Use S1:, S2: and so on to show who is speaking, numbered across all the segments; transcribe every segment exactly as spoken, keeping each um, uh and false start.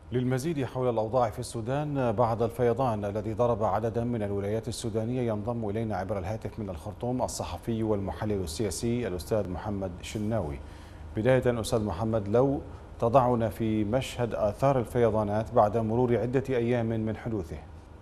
S1: للمزيد حول الأوضاع في السودان بعد الفيضان الذي ضرب عددا من الولايات السودانية، ينضم إلينا عبر الهاتف من الخرطوم الصحفي والمحلل السياسي الأستاذ محمد شناوي. بداية أستاذ محمد، لو تضعنا في مشهد آثار الفيضانات بعد مرور عدة أيام من حدوثه.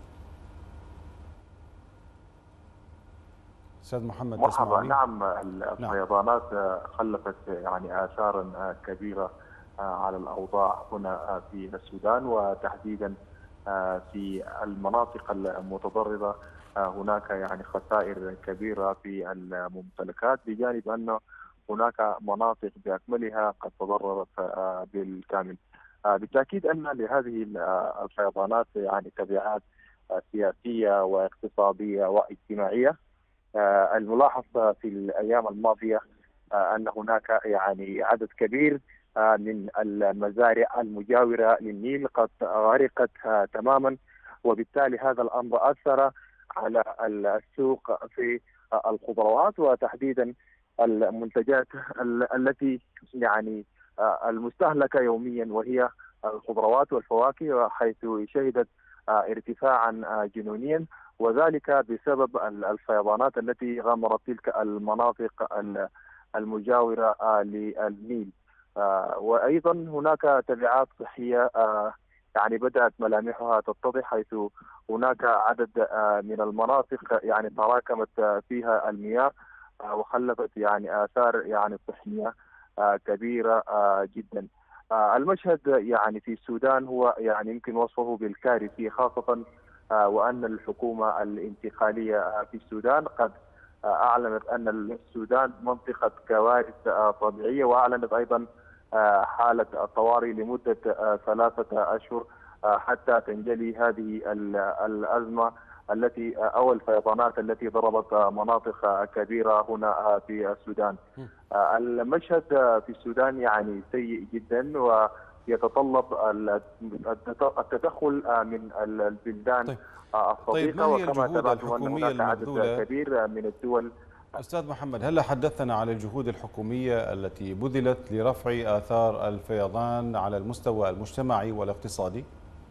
S1: أستاذ محمد
S2: مرحبا.
S1: تسمعني؟
S2: نعم،
S1: نعم.
S2: الفيضانات خلفت يعني آثارا كبيرة على الأوضاع هنا في السودان، وتحديدا في المناطق المتضررة. هناك يعني خسائر كبيرة في الممتلكات، بجانب أن هناك مناطق بأكملها قد تضررت بالكامل. بالتأكيد أن لهذه الفيضانات يعني تبعات سياسية واقتصادية واجتماعية. آه، الملاحظ في الأيام الماضية آه، أن هناك يعني عدد كبير آه، من المزارع المجاورة للنيل قد غرقت آه، تماما، وبالتالي هذا الأمر أثر على السوق في آه، الخضروات، وتحديدا المنتجات ال- التي يعني آه، المستهلكة يوميا، وهي الخضروات والفواكه، حيث شهدت آه، ارتفاعا آه، جنونيا، وذلك بسبب الفيضانات التي غمرت تلك المناطق المجاورة آه، للنيل. آه، وأيضا هناك تبعات صحية آه، يعني بدأت ملامحها تتضح، حيث هناك عدد آه، من المناطق يعني تراكمت آه، فيها المياه آه، وخلفت يعني آثار يعني صحية آه، كبيرة آه، جدا. آه، المشهد يعني في السودان هو يعني يمكن وصفه بالكارثي، خاصة آه، وأن الحكومة الانتقالية آه، في السودان قد آه، أعلنت أن السودان منطقة كوارث آه، طبيعية، وأعلنت أيضا آه، حالة الطوارئ لمدة آه، ثلاثة أشهر آه، حتى تنجلي هذه ال- الأزمة التي آه، أو الفيضانات التي ضربت آه، مناطق آه، كبيرة هنا آه، في السودان. آه، المشهد آه، في السودان يعني سيء جدا، ويتطلب التدخل آه، من البلدان
S1: طيب.
S2: آه،
S1: طيب،
S2: الصديقة،
S1: ما هي
S2: وكما
S1: الجهود
S2: تابعتم أن
S1: الحكومية
S2: هناك عدد
S1: المبذولة؟
S2: كبير من الدول.
S1: أستاذ محمد، هل حدثنا عن الجهود الحكومية التي بذلت لرفع آثار الفيضان على المستوى المجتمعي والاقتصادي؟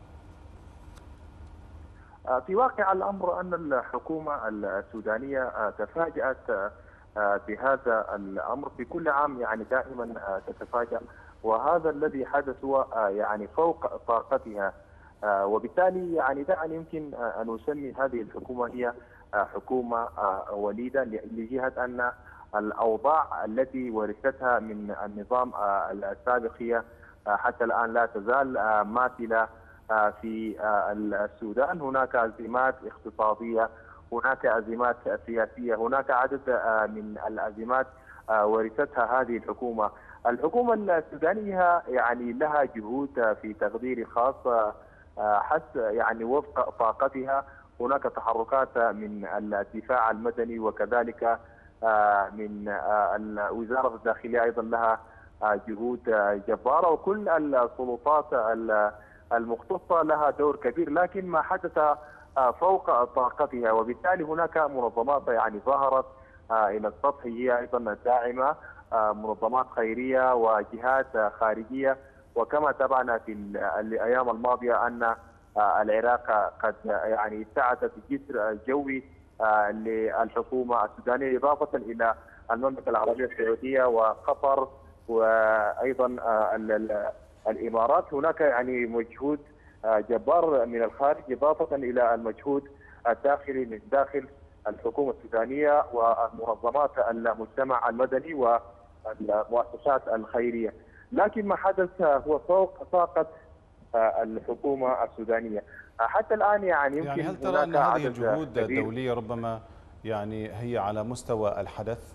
S2: آه، في واقع الأمر أن الحكومة السودانية آه، تفاجأت آه، آه، بهذا الأمر. في كل عام يعني دائما آه، تتفاجأ، وهذا الذي حدث هو آه، يعني فوق طاقتها. آه، وبالتالي يعني دعني يمكن آه، أن أسمي هذه الحكومة هي آه، حكومة آه، وليدة، لجهة أن الأوضاع التي ورثتها من النظام آه، السابق هي آه، حتى الآن لا تزال آه، ماثلة آه، في آه، السودان. هناك أزمات اقتصادية، هناك أزمات سياسية، هناك عدد آه، من الأزمات آه، ورثتها هذه الحكومة. الحكومة السودانية يعني لها جهود آه، في تقديري الخاص آه، آه، حس يعني وفق طاقتها. هناك تحركات من الدفاع المدني، وكذلك آه، من آه، وزارة الداخلية أيضا لها آه، جهود آه، جبارة، وكل السلطات المختصة لها دور كبير، لكن ما حدث آه، فوق طاقتها، وبالتالي هناك منظمات يعني ظهرت آه، إلى السطح، هي أيضا داعمة، آه، منظمات خيرية وجهات آه، خارجية. وكما تابعنا في الأيام الماضية أن آه، العراق قد آه، يعني ابتعثت جسر جوي آه، للحكومة السودانية، إضافة إلى المملكة العربية السعودية وقطر وأيضا آه، ال- ال- الإمارات. هناك يعني مجهود آه، جبار من الخارج، إضافة إلى المجهود الداخلي من داخل الحكومة السودانية ومنظمات المجتمع المدني والمؤسسات الخيرية. لكن ما حدث هو فوق طاقة آه، الحكومة السودانية. آه، حتى الآن يعني
S1: يعني
S2: يمكن
S1: هل ترى
S2: هناك
S1: أن هذه
S2: عدد
S1: الجهود
S2: كبير.
S1: الدولية ربما يعني هي على مستوى الحدث؟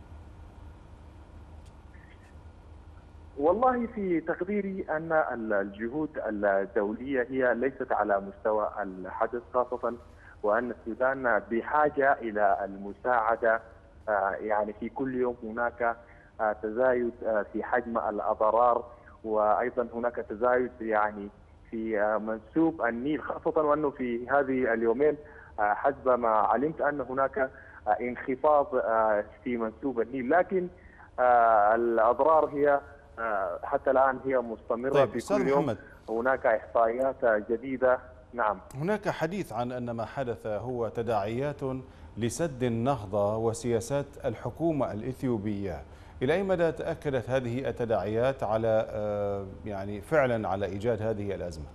S2: والله في تقديري أن الجهود الدولية هي ليست على مستوى الحدث، خاصة وأن السودان بحاجة إلى المساعدة. آه، يعني في كل يوم هناك آه، تزايد آه، في حجم الأضرار، وأيضا هناك تزايد يعني في آه، منسوب النيل، خاصة وأنه في هذه اليومين آه، حسب ما علمت أن هناك آه، انخفاض آه، في منسوب النيل، لكن آه، الأضرار هي آه، حتى الآن هي مستمرة
S1: طيب
S2: في
S1: أستاذ
S2: كل يوم.
S1: محمد،
S2: هناك إحصائيات جديدة. نعم.
S1: هناك حديث عن أن ما حدث هو تداعيات لسد النهضة وسياسات الحكومة الإثيوبية. إلى أي مدى تأكدت هذه التداعيات على يعني فعلا على إيجاد هذه الأزمة؟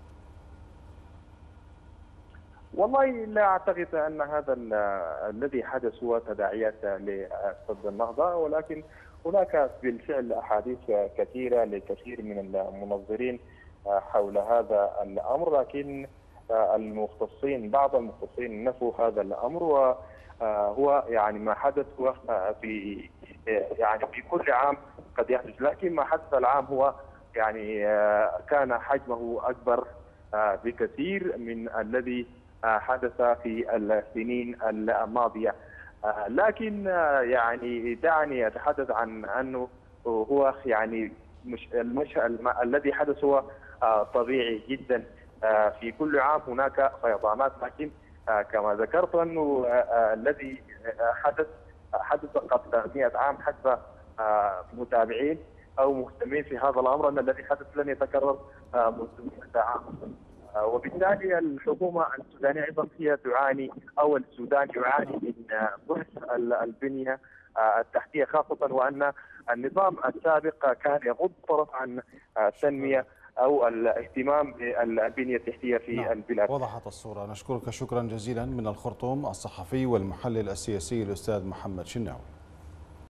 S2: والله لا أعتقد أن هذا الذي حدث هو تداعيات لسد النهضة، ولكن هناك بالفعل أحاديث كثيرة لكثير من المنظرين حول هذا الأمر، لكن المختصين بعض المختصين نفوا هذا الأمر، وهو يعني ما حدث هو في يعني في كل عام قد يحدث، لكن ما حدث العام هو يعني كان حجمه أكبر بكثير من الذي حدث في السنين الماضية. لكن يعني دعني أتحدث عن أنه هو يعني مش المش الذي حدث هو طبيعي جدا. في كل عام هناك فيضانات، لكن كما ذكرت أنه الذي حدث حدث قبل مئة عام حسب متابعين أو مهتمين في هذا الأمر، أن الذي حدث لن يتكرر منذ مئة عام. وبالتالي الحكومة السودانية أيضا هي تعاني، أو السودان يعاني من ضعف البنية التحتية، خاصة وأن النظام السابق كان يغض الطرف عن التنمية أو الاهتمام بالبنية التحتية في نعم. البلاد.
S1: وضحت الصورة. نشكرك شكرا جزيلا من الخرطوم الصحفي والمحلل السياسي الأستاذ محمد شناوي.